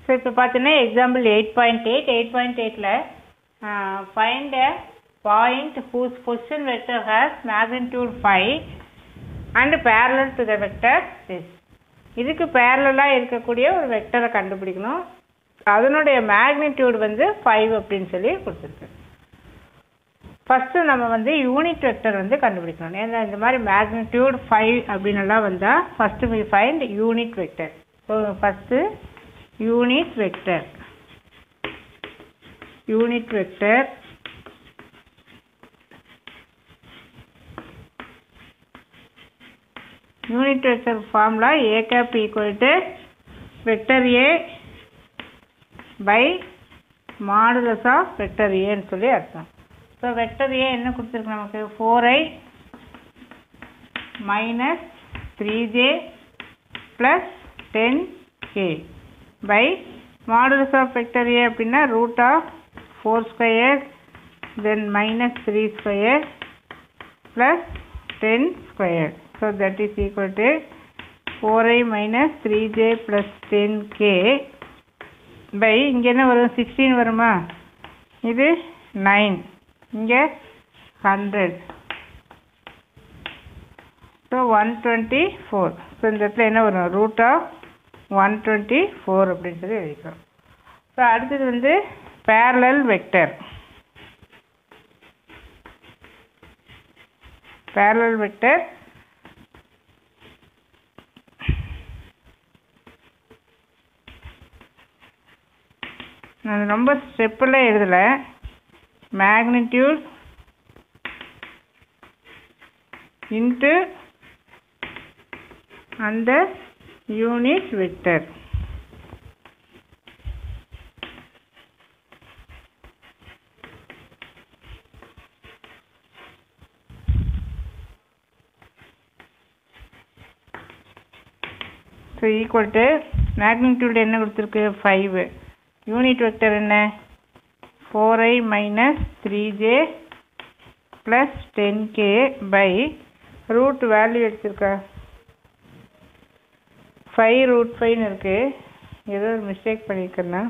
So இப்போ பார்த்தீங்கன்னா example 8.8ல find a point whose position vector has magnitude 5 and parallel to the vector this. இதுக்கு பேரலாக இருக்கக்கூடிய ஒரு வெக்டரை கண்டுபிடிக்கணும். அதனுடைய மேக்னிடியூட் வந்து 5 அப்படின்னு சொல்லி கொடுத்துருக்கு. ஃபஸ்ட்டு நம்ம வந்து யூனிட் வெக்டர் வந்து கண்டுபிடிக்கணும். ஏன்னா இந்த மாதிரி மேக்னிடியூட் 5 அப்படின்னுலாம் வந்தால் first we find unit vector. So first unit vector unit vector formula a cap equal to vector a by modulus of vector a ன்னு சொல்லி அர்த்தம். ஸோ வெக்டர் a என்ன கொடுத்துருக்கு நமக்கு 4i minus 3j plus 10k by modulus of vector a அப்படின்னா root of 4 square then minus 3 square plus 10 square. So that is equal to 4i minus 3j plus 10k by இங்கே என்ன வரும் 16 வருமா, இது 9, இங்கே 100, so 124. ஸோ இந்த இடத்துல என்ன வரும் root of 124 அப்படின்னு சொல்லி எழுதிக்கிறோம். ஸோ அடுத்தது வந்து parallel vector. நான் ரொம்ப ஸ்டெப்பில் எழுதலை. மேக்னிடியூட் இன்ட்டு அந்த unit vector. So equal to magnitude என்ன கொடுத்துருக்கு 5, யூனிட் வெக்டர் என்ன 4i minus 3j plus 10k by root value எடுத்துருக்கா 5 root 5ன்னு இருக்குது. ஏதோ ஒரு மிஸ்டேக் பண்ணியிருக்கேன்னா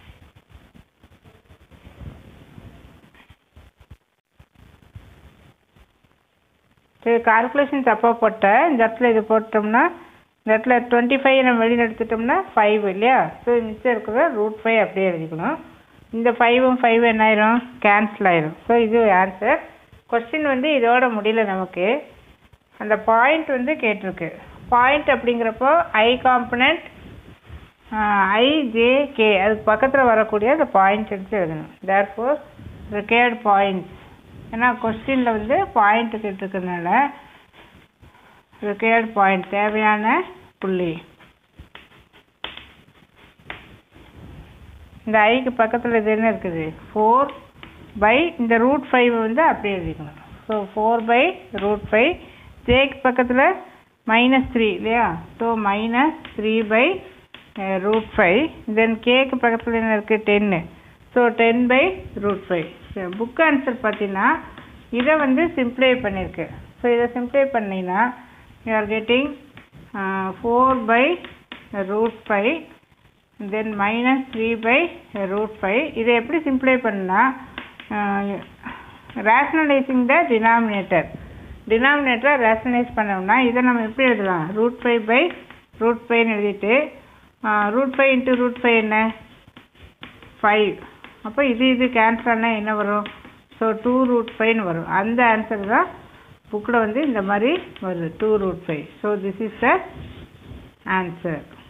சரி கால்குலேஷன் தப்பாக போட்டேன். இந்த இடத்துல இது போட்டோம்னா இந்த இடத்துல 25 நம்ம வெளியில் எடுத்துட்டோம்னா 5 இல்லையா. ஸோ மிச்சம் இருக்கிற root 5 அப்படியே எழுதிக்கணும். இந்த 5ம் 5 என்ன ஆயிரும் கேன்சல் ஆயிரும். ஸோ இது ஆன்சர். கொஸ்டின் வந்து இதோட முடியல, நமக்கு அந்த பாயிண்ட் வந்து கேட்டிருக்கு. பாயிண்ட் அப்படிங்கிறப்போ ஐ காம்பனண்ட் IJK அதுக்கு பக்கத்தில் வரக்கூடிய அந்த பாயிண்ட் எடுத்து எழுதணும். தேர்ஃபோர் ரிக்வயர்ட் பாயிண்ட்ஸ், ஏன்னா கொஸ்டினில் வந்து பாயிண்ட் கேட்டிருக்கிறதுனால ரிக்வயர்ட் பாயிண்ட் தேவையான புள்ளி. இந்த ஐக்கு பக்கத்தில் இது என்ன இருக்குது 4 பை இந்த ரூட் 5 வந்து அப்படியே எழுதிக்கணும். ஸோ 4 பை ரூட் 5, ஜேக்கு பக்கத்தில் -3 இல்லையா. ஸோ -3 பை ரூட் 5, தென் கேக்கு பக்கத்தில் என்ன இருக்குது 10, so 10 by root 5. Book answer பார்த்தீங்கன்னா இதை வந்து சிம்ப்ளை பண்ணியிருக்கு. ஸோ இதை சிம்ப்ளை பண்ணிங்கன்னா you are getting 4 by root 5 then minus 3 by root 5. இதை எப்படி சிம்ப்ளை பண்ணா rationalizing the denominator rationalize பண்ணோம்னா இதை நம்ம எப்படி எழுதலாம் root 5 by root 5 எழுதிட்டு root 5 into root 5 என்ன 5. அப்போ இது கேன்சல் ஆனால் என்ன வரும், ஸோ 2 root 5 வரும். அந்த ஆன்சர் தான் புக்கில் வந்து இந்த மாதிரி வருது 2 root 5. So this is the answer.